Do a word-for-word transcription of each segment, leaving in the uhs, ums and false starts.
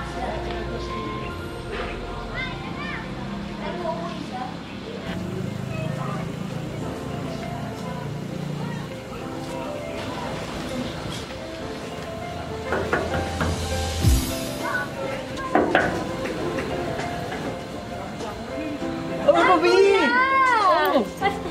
Oh, Bobby! Oh!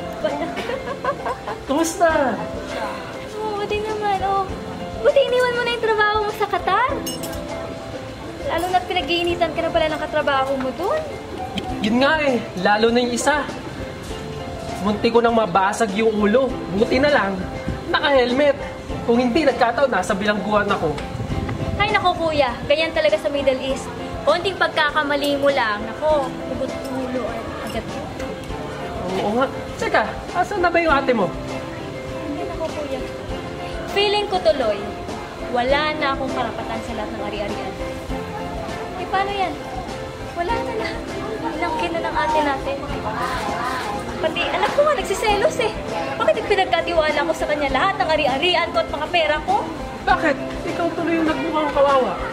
Kumusta? Oo, buti naman. Oh. Buti iniwan mo na yung trabaho mo sa Qatar. Lalo na't pinag-iinitan ka na pala ng katrabaho mo dun. Yun nga eh, lalo na yung isa. Munti ko nang mabasag yung ulo. Buti na lang, naka-helmet. Kung hindi, nagkataon, nasa bilangguan ako. Ay, nako kuya. Ganyan talaga sa Middle East. Konting pagkakamali mo lang. Nako, ugot ulo at agad. Oo nga. Tsaka, asan na ba yung ate mo? Ay, nako kuya. Feeling ko tuloy, wala na akong karapatan sa lahat ng ari-arian. Eh, paano yan? Wala na lahat. Inangkin na ng ate natin. Pati anak ko nga, nagsiselos eh. Bakit pinagkatiwala ko sa kanya lahat ng ari-arian ko at mga pera ko? Bakit? Ikaw tuloy yung nagmukhang kawawa.